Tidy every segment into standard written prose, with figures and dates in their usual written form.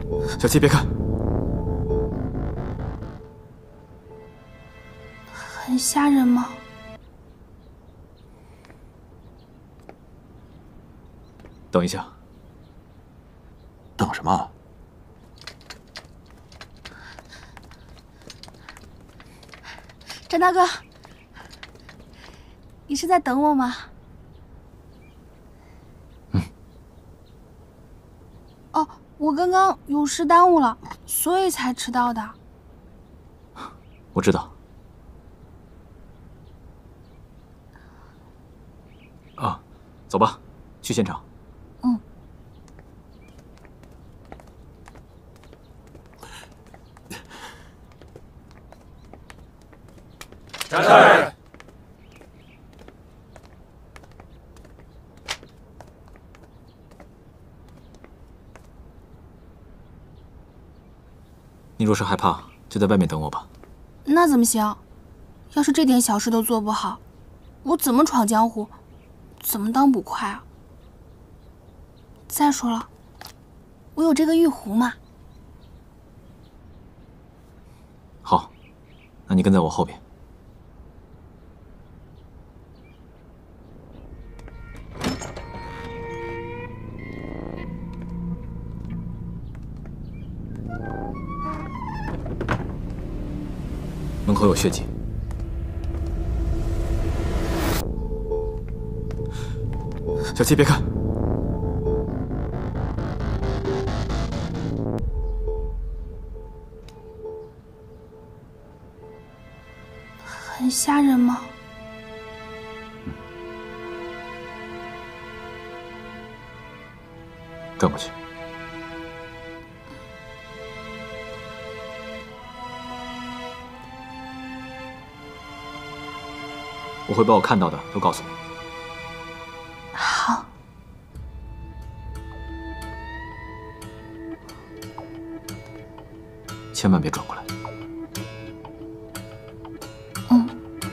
小七，别看， 很吓人吗？ 等一下。 等什么？ 张大哥，你是在等我吗？哦，我刚刚有事耽误了，所以才迟到的。 我知道。啊，走吧，去现场。 嗯。 在。 你若是害怕，就在外面等我吧。 那怎么行？要是这点小事都做不好，我怎么闯江湖，怎么当捕快啊？再说了，我有这个玉壶嘛。 好，那你跟在我后边。门口有血迹。小七，别看。 很吓人吗？ 跟我去。我会把我看到的都告诉你。 好。 千万别转过来。 嗯。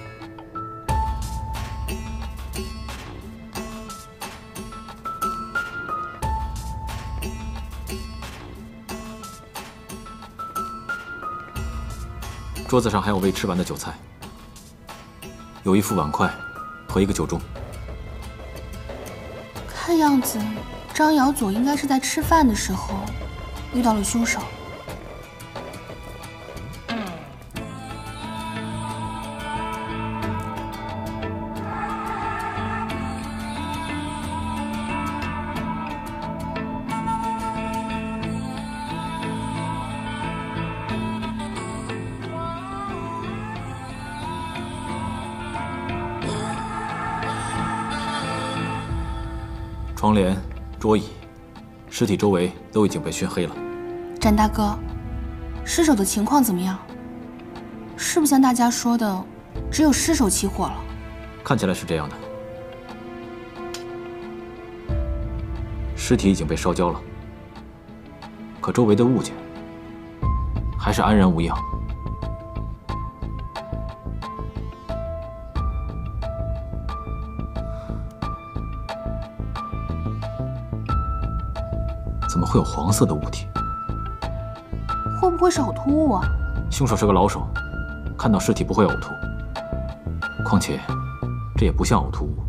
桌子上还有未吃完的酒菜。有一副碗筷和一个酒盅。 看样子，张瑶左应该是在吃饭的时候遇到了凶手。 窗帘、桌椅，尸体周围都已经被熏黑了。 展大哥，尸首的情况怎么样？是不是像大家说的，只有尸首起火了？ 看起来是这样的。尸体已经被烧焦了，可周围的物件还是安然无恙。怎么会有黄色的物体？ 会不会是呕吐物啊？ 凶手是个老手，看到尸体不会呕吐。况且，这也不像呕吐物。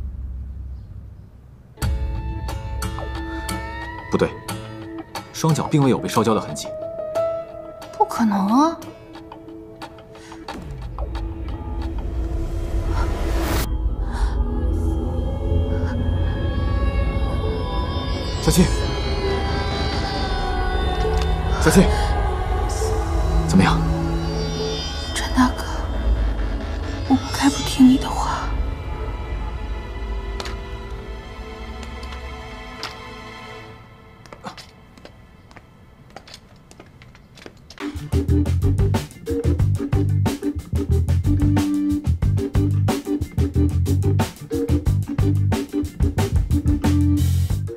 不对，双脚并未有被烧焦的痕迹。 不可能啊！ 小七。小七，怎么样？ 展大哥，我不该不听你的话。